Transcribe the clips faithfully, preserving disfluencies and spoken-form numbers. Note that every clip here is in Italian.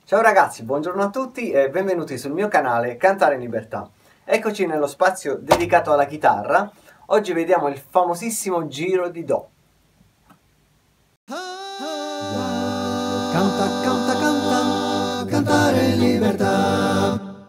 Ciao ragazzi, buongiorno a tutti e benvenuti sul mio canale Cantare in Libertà. Eccoci nello spazio dedicato alla chitarra. Oggi vediamo il famosissimo giro di Do. Canta, canta, canta, cantare in libertà.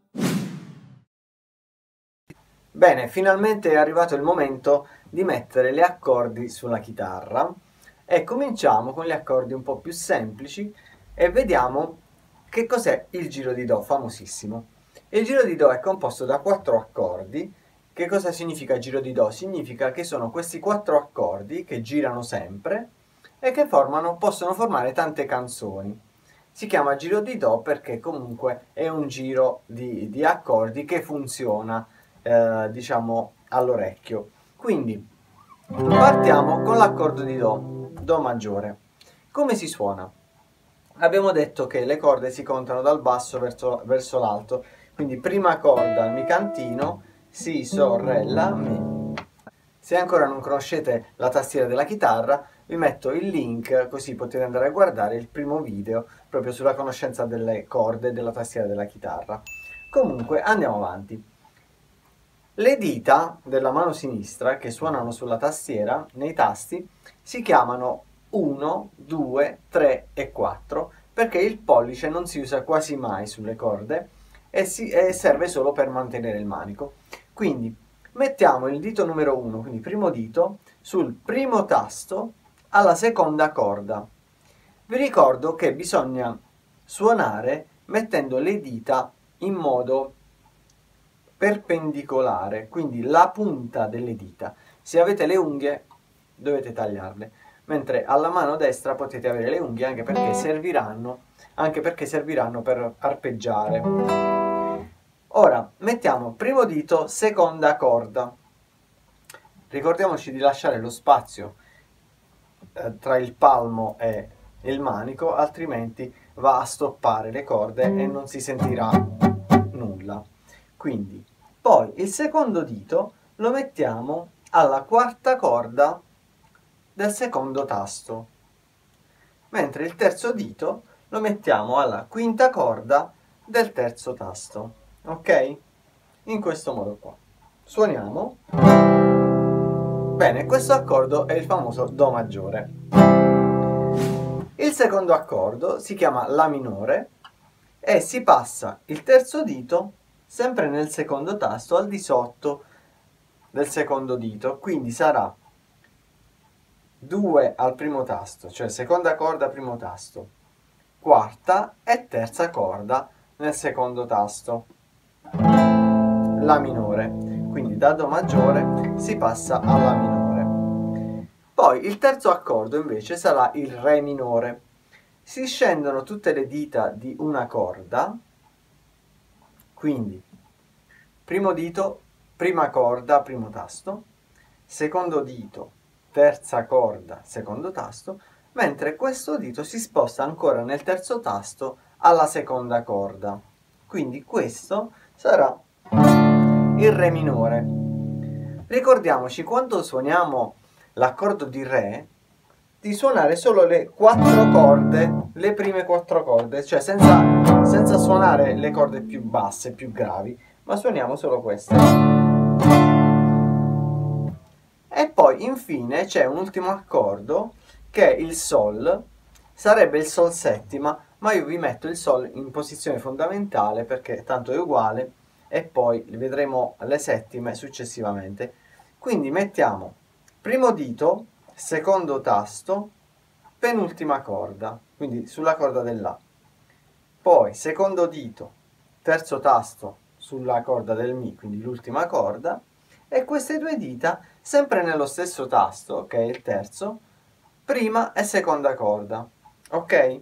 Bene, finalmente è arrivato il momento di mettere gli accordi sulla chitarra e cominciamo con gli accordi un po' più semplici e vediamo che cos'è il giro di Do, famosissimo. Il giro di Do è composto da quattro accordi. Che cosa significa giro di Do? Significa che sono questi quattro accordi che girano sempre e che formano, possono formare tante canzoni. Si chiama giro di Do perché comunque è un giro di, di accordi che funziona, eh, diciamo, all'orecchio. Quindi partiamo con l'accordo di Do, Do maggiore. Come si suona? Abbiamo detto che le corde si contano dal basso verso, verso l'alto, quindi prima corda mi cantino, Si, Sol, Re, La, Mi. Se ancora non conoscete la tastiera della chitarra, vi metto il link così potete andare a guardare il primo video proprio sulla conoscenza delle corde e della tastiera della chitarra. Comunque andiamo avanti. Le dita della mano sinistra che suonano sulla tastiera, nei tasti, si chiamano uno, due, tre e quattro perché il pollice non si usa quasi mai sulle corde e, si, e serve solo per mantenere il manico. Quindi mettiamo il dito numero uno, quindi primo dito, sul primo tasto alla seconda corda. Vi ricordo che bisogna suonare mettendo le dita in modo perpendicolare, quindi la punta delle dita. Se avete le unghie dovete tagliarle, mentre alla mano destra potete avere le unghie anche perché serviranno, anche perché serviranno per arpeggiare. Ora mettiamo primo dito, seconda corda. Ricordiamoci di lasciare lo spazio eh, tra il palmo e il manico, altrimenti va a stoppare le corde e non si sentirà nulla. Quindi, poi il secondo dito lo mettiamo alla quarta corda del secondo tasto, mentre il terzo dito lo mettiamo alla quinta corda del terzo tasto, ok? In questo modo qua. Suoniamo. Bene, questo accordo è il famoso Do maggiore. Il secondo accordo si chiama La minore e si passa il terzo dito sempre nel secondo tasto al di sotto del secondo dito, quindi sarà due al primo tasto, cioè seconda corda primo tasto, quarta e terza corda nel secondo tasto, La minore. Quindi da Do maggiore si passa alla minore. Poi il terzo accordo invece sarà il Re minore. Si scendono tutte le dita di una corda, quindi primo dito, prima corda, primo tasto, secondo dito, terza corda, secondo tasto, mentre questo dito si sposta ancora nel terzo tasto alla seconda corda. Quindi questo sarà il Re minore. Ricordiamoci quando suoniamo l'accordo di Re di suonare solo le quattro corde, le prime quattro corde, cioè senza, senza suonare le corde più basse, più gravi, ma suoniamo solo queste. E poi infine c'è un ultimo accordo che è il Sol, sarebbe il Sol settima, ma io vi metto il Sol in posizione fondamentale perché tanto è uguale e poi vedremo le settime successivamente. Quindi mettiamo primo dito, secondo tasto, penultima corda, quindi sulla corda dell'A. Poi secondo dito, terzo tasto sulla corda del Mi, quindi l'ultima corda, e queste due dita sempre nello stesso tasto, che è il terzo, prima e seconda corda, ok?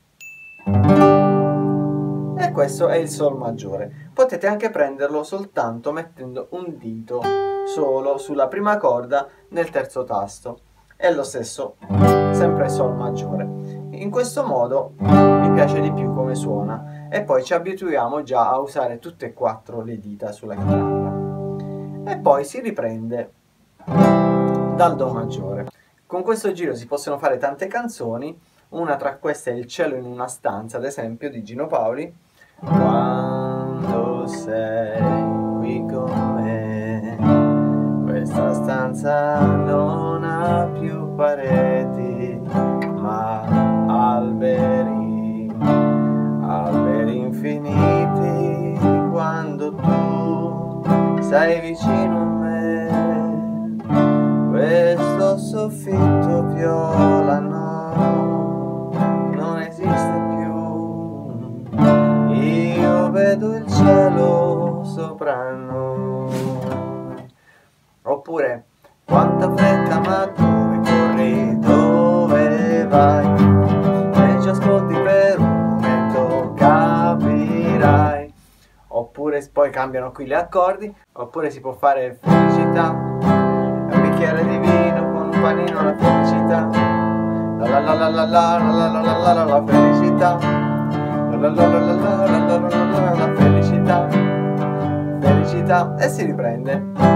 E questo è il Sol maggiore. Potete anche prenderlo soltanto mettendo un dito solo sulla prima corda nel terzo tasto. È lo stesso, sempre Sol maggiore. In questo modo mi piace di più come suona e poi ci abituiamo già a usare tutte e quattro le dita sulla chitarra. E poi si riprende dal Do maggiore. Con questo giro si possono fare tante canzoni, Una tra queste è Il cielo in una stanza, ad esempio, di Gino Paoli. Quando sei qui con me, questa stanza non ha più pareti, ma alberi, alberi infiniti. Quando tu sei vicino a me, questo soffitto viola no, non esiste più. Io vedo il cielo sopra noi. Oppure quanta fretta, ma dove corri, dove vai? Se ci ascolti per un momento capirai. Oppure poi cambiano qui gli accordi. Oppure si può fare felicità, un bicchiere di vino con un panino, la felicità, la la la la la la la la la la la felicità, la la la la la la la la la felicità, felicità, e si riprende.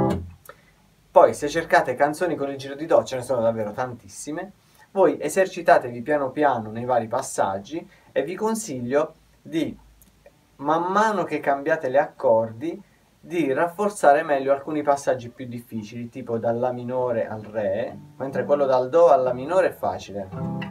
Poi se cercate canzoni con il giro di do ce ne sono davvero tantissime. Voi esercitatevi piano piano nei vari passaggi e vi consiglio di, man mano che cambiate gli accordi, di rafforzare meglio alcuni passaggi più difficili, tipo dal La minore al Re, mentre quello dal Do al La minore è facile.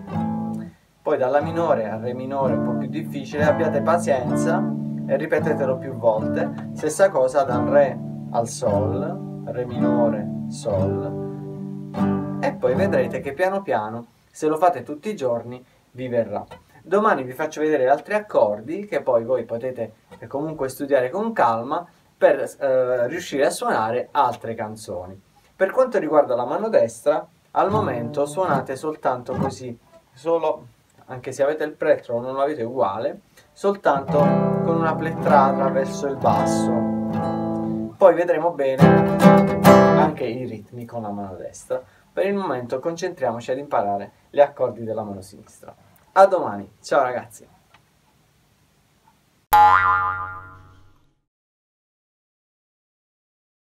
Poi dal La minore al Re minore è un po' più difficile, abbiate pazienza e ripetetelo più volte. Stessa cosa dal Re al Sol, Re minore, Sol, e poi vedrete che piano piano, se lo fate tutti i giorni, vi verrà. Domani vi faccio vedere altri accordi che poi voi potete comunque studiare con calma per eh, riuscire a suonare altre canzoni. Per quanto riguarda la mano destra, al momento suonate soltanto così, solo, anche se avete il plettro non lo avete uguale, soltanto con una plettrata verso il basso. Poi vedremo bene anche i ritmi con la mano destra. Per il momento concentriamoci ad imparare gli accordi della mano sinistra. A domani, ciao ragazzi!